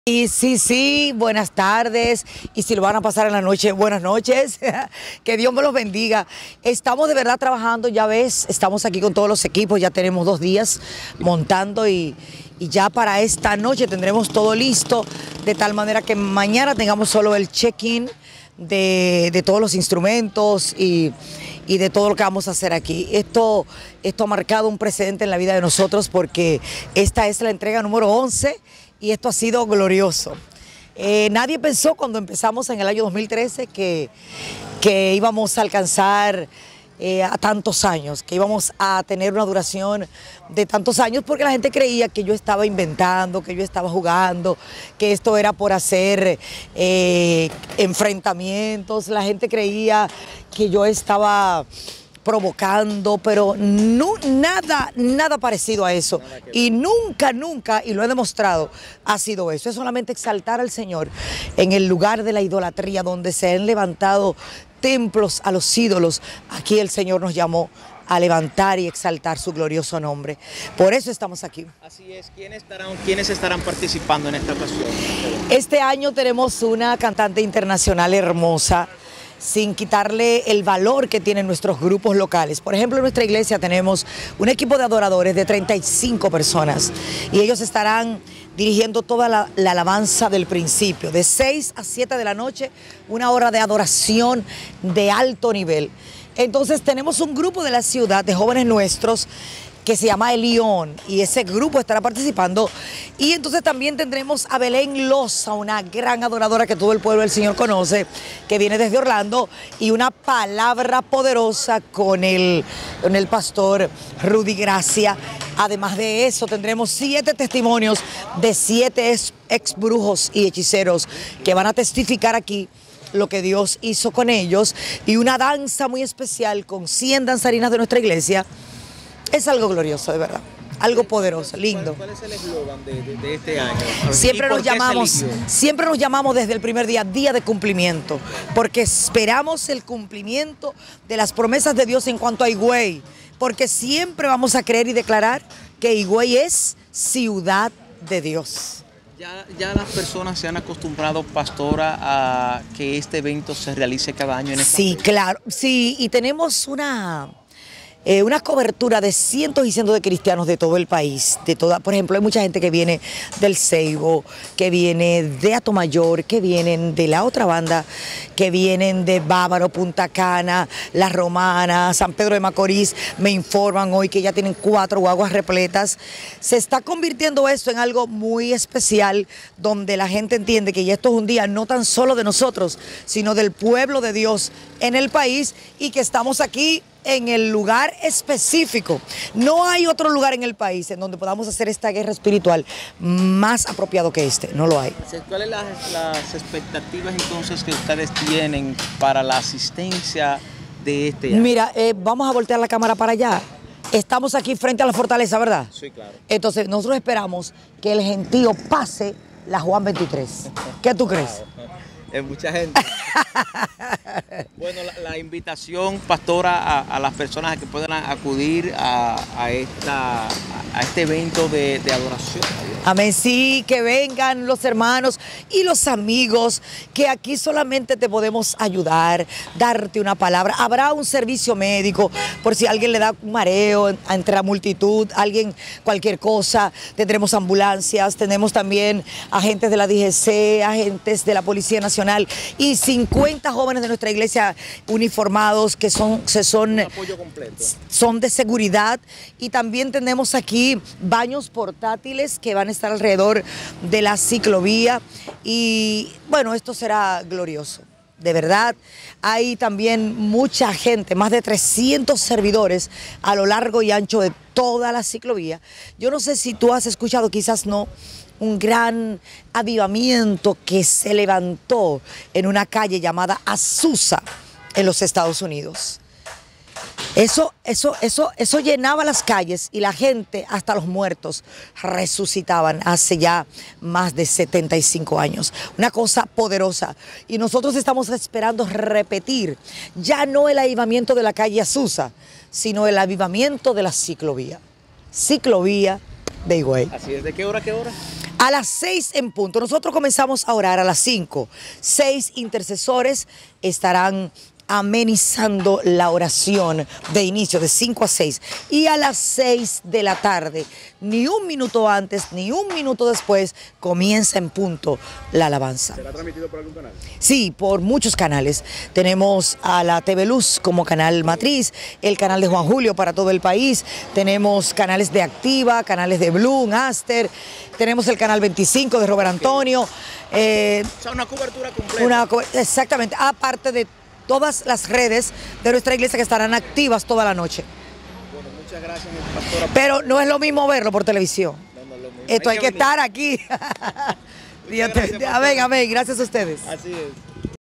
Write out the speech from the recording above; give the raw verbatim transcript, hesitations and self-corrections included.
Y sí, sí, buenas tardes. Y si lo van a pasar en la noche, buenas noches. Que Dios me los bendiga. Estamos de verdad trabajando, ya ves, estamos aquí con todos los equipos, ya tenemos dos días montando y, y ya para esta noche tendremos todo listo, de tal manera que mañana tengamos solo el check-in de, de todos los instrumentos y, y de todo lo que vamos a hacer aquí. Esto, esto ha marcado un precedente en la vida de nosotros porque esta es la entrega número once. Y esto ha sido glorioso. Eh, nadie pensó cuando empezamos en el año dos mil trece que, que íbamos a alcanzar eh, a tantos años, que íbamos a tener una duración de tantos años, porque la gente creía que yo estaba inventando, que yo estaba jugando, que esto era por hacer eh, enfrentamientos. La gente creía que yo estaba provocando, pero no, nada, nada parecido a eso. Y nunca, nunca, y lo he demostrado, ha sido eso. Es solamente exaltar al Señor en el lugar de la idolatría, donde se han levantado templos a los ídolos. Aquí el Señor nos llamó a levantar y exaltar su glorioso nombre. Por eso estamos aquí. Así es. ¿Quiénes estarán, quiénes estarán participando en esta ocasión? Este año tenemos una cantante internacional hermosa, sin quitarle el valor que tienen nuestros grupos locales. Por ejemplo, en nuestra iglesia tenemos un equipo de adoradores de treinta y cinco personas y ellos estarán dirigiendo toda la, la alabanza del principio, de seis a siete de la noche, una hora de adoración de alto nivel. Entonces tenemos un grupo de la ciudad, de jóvenes nuestros, que se llama El León, y ese grupo estará participando. Y entonces también tendremos a Belén Loza, una gran adoradora que todo el pueblo del Señor conoce, que viene desde Orlando, y una palabra poderosa con el, con el pastor Rudy Gracia. Además de eso, tendremos siete testimonios de siete ex, ex brujos y hechiceros que van a testificar aquí lo que Dios hizo con ellos, y una danza muy especial con cien danzarinas de nuestra iglesia. Es algo glorioso, de verdad, algo poderoso, lindo. ¿Cuál, cuál es el eslogan de, de, de este año? Siempre nos llamamos, siempre nos llamamos desde el primer día, día de cumplimiento, porque esperamos el cumplimiento de las promesas de Dios en cuanto a Higüey, porque siempre vamos a creer y declarar que Higüey es ciudad de Dios. Ya, ya las personas se han acostumbrado, pastora, a que este evento se realice cada año en esta Sí, fecha. claro, sí, y tenemos una... Eh, una cobertura de cientos y cientos de cristianos de todo el país, de toda, por ejemplo, hay mucha gente que viene del Ceibo, que viene de Atomayor, que vienen de la otra banda, que vienen de Bávaro, Punta Cana, La Romana, San Pedro de Macorís. Me informan hoy que ya tienen cuatro guaguas repletas. Se está convirtiendo esto en algo muy especial, donde la gente entiende que ya esto es un día no tan solo de nosotros, sino del pueblo de Dios en el país, y que estamos aquí en el lugar específico. No hay otro lugar en el país en donde podamos hacer esta guerra espiritual más apropiado que este, no lo hay. ¿Cuáles son las, las expectativas entonces que ustedes tienen para la asistencia de este año? Mira, eh, vamos a voltear la cámara para allá. Estamos aquí frente a la fortaleza, ¿verdad? Sí, claro. Entonces nosotros esperamos que el gentío pase la Juan veintitrés. ¿Qué tú crees? Es mucha gente. Bueno, la, la invitación, pastora, a, a las personas a que puedan acudir a, a, esta, a este evento de, de adoración. Amén, sí, que vengan los hermanos y los amigos, que aquí solamente te podemos ayudar, darte una palabra. Habrá un servicio médico por si alguien le da un mareo entre la multitud, alguien, cualquier cosa. Tendremos ambulancias, tenemos también agentes de la D G C, agentes de la Policía Nacional y cincuenta jóvenes de nuestra iglesia uniformados que son, se son, un apoyo completo. Son de seguridad, y también tenemos aquí baños portátiles que van a estar alrededor de la ciclovía, y bueno, esto será glorioso. De verdad, hay también mucha gente, más de trescientos servidores a lo largo y ancho de toda la ciclovía. Yo no sé si tú has escuchado, quizás no, un gran avivamiento que se levantó en una calle llamada Azusa en los Estados Unidos. Eso, eso, eso, eso llenaba las calles, y la gente, hasta los muertos, resucitaban hace ya más de setenta y cinco años. Una cosa poderosa. Y nosotros estamos esperando repetir ya no el avivamiento de la calle Azusa, sino el avivamiento de la ciclovía. Ciclovía de Higüey. Así es. ¿De qué hora a qué hora? A las seis en punto. Nosotros comenzamos a orar a las cinco. Seis intercesores estarán amenizando la oración de inicio de cinco a seis, y a las seis de la tarde, ni un minuto antes ni un minuto después, comienza en punto la alabanza. ¿Será transmitido por algún canal? Sí, por muchos canales. Tenemos a la T V Luz como canal matriz, el canal de Juan Julio para todo el país, tenemos canales de Activa, canales de Blue, Aster, tenemos el canal veinticinco de Robert Antonio. Eh, O sea, una cobertura completa. una, exactamente, aparte de todas las redes de nuestra iglesia que estarán activas toda la noche. Bueno, muchas gracias, pastora. Pero no es lo mismo verlo por televisión. No, no es lo mismo. Esto hay que venir. estar aquí. Dios te- gracias, amén, amén. Gracias a ustedes. Así es.